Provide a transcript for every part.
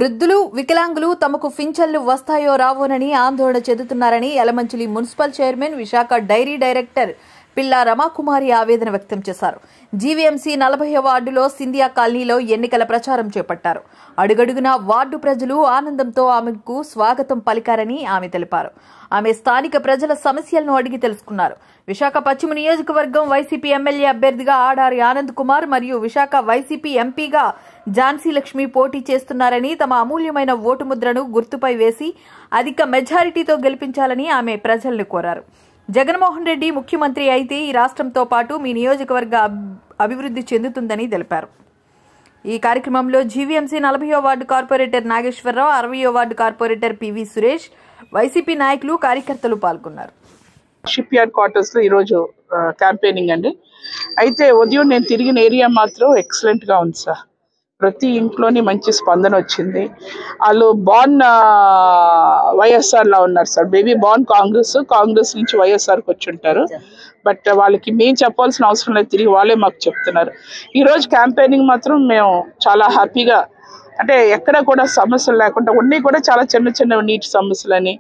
వృద్ధులు వికలాంగులు తమకు పింఛన్లు వస్తాయో రావోనని ఆందోళన చెందుతున్నారని Yelamanchili municipal chairman Visakha dairy director Pilla Ramakumari ఆవేదన వ్యక్తం చేశారు. జీవీఎంసీ 40వ వార్డులో సింధియా కాలనీలో ఎన్నికల ప్రచారం చేపట్టారు. అడుగడుగునా వార్డు ప్రజలు ఆనందంతో ఆమెకు స్వాగతం పలికారని ఆమె తెలిపారు. ఆమె స్థానిక ప్రజల సమస్యలను అడిగి తెలుసుకున్నారు. విశాఖ పశ్చిమ నియోజకవర్గం వైసీపీ ఎమ్మెల్యే అభ్యర్థిగా ఆడారి ఆనంద్ కుమార్ మరియు విశాఖ వైసీపీ ఎంపీగా ఝాన్సీ లక్ష్మి పోటీ చేస్తున్నారని, తమ అమూల్యమైన ఓటు ముద్రను గుర్తుపై వేసి అధిక మెజారిటీతో గెలిపించాలని ఆమె ప్రజలను కోరారు. జగన్మోహన్ రెడ్డి ముఖ్యమంత్రి అయితే ఈ రాష్ట్రంతో పాటు మీ నియోజకవర్గ అభివృద్ధి చెందుతుందని తెలిపారు. ఈ కార్యక్రమంలో జీవీఎంసీ 40వ వార్డు కార్పొరేటర్ నాగేశ్వరరావు, 60వ ward corporator P V Suresh, YCP నాయకులు కార్యకర్తలు పాల్గొన్నారు. షిప్ యార్డ్ క్వార్టర్స్ లో ఈరోజు క్యాంపెయినింగ్ అండి. అయితే ఉదయం నేను తిరిగిన ఏరియా మాత్రం ఎక్సలెంట్ గా ఉంది సార్. ప్రతి ఇంట్లోని మంచి స్పందన వచ్చింది. వాళ్ళు బాన్ వైఎస్ఆర్ లా ఉన్నారు సార్. బేబీ బాన్ కాంగ్రెస్ నుంచి వైఎస్ఆర్కి వచ్చి ఉంటారు. బట్ వాళ్ళకి మేము చెప్పాల్సిన అవసరం లేదు, తిరిగి వాళ్ళే మాకు చెప్తున్నారు. ఈరోజు క్యాంపెయినింగ్ మాత్రం మేము చాలా హ్యాపీగా, అంటే ఎక్కడ కూడా సమస్యలు లేకుండా ఉన్నాయి. కూడా చాలా చిన్న చిన్న నీటి సమస్యలని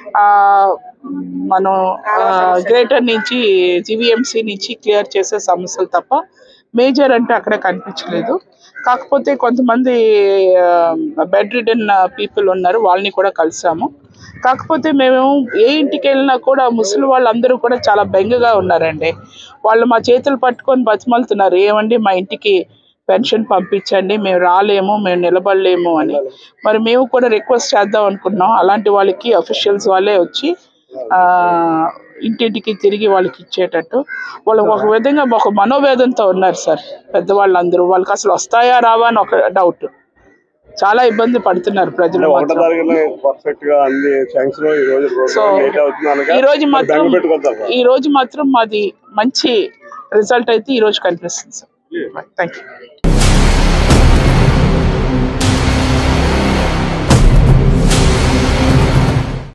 మనం గ్రేటర్ నుంచి జీవీఎంసీ నుంచి క్లియర్ చేసే సమస్యలు తప్ప మేజర్ అంటే అక్కడ కనిపించలేదు. కాకపోతే కొంతమంది బెడ్ రిడన్ పీపుల్ ఉన్నారు, వాళ్ళని కూడా కలిసాము. కాకపోతే మేము ఏ ఇంటికి వెళ్ళినా కూడా ముసలి వాళ్ళందరూ కూడా చాలా బెంగగా ఉన్నారండి. వాళ్ళు మా చేతులు పట్టుకొని బతిమలుతున్నారు, ఏమండి మా ఇంటికి పెన్షన్ పంపించండి, మేము రాలేము, మేము నిలబడలేము అని. మరి మేము కూడా రిక్వెస్ట్ చేద్దాం అనుకున్నాం. అలాంటి వాళ్ళకి అఫీషియల్స్ వాళ్ళే వచ్చి ఇంటింటికి తిరిగి వాళ్ళకి ఇచ్చేటట్టు. వాళ్ళు ఒక విధంగా ఒక మనోవేదంతో ఉన్నారు సార్ పెద్దవాళ్ళందరూ. వాళ్ళకి అసలు వస్తాయా రావా అని ఒక డౌట్. చాలా ఇబ్బంది పడుతున్నారు ప్రజలు. సో ఈ రోజు మాత్రం మాది మంచి రిజల్ట్ అయితే ఈ రోజు కనిపిస్తుంది సార్. Thank you.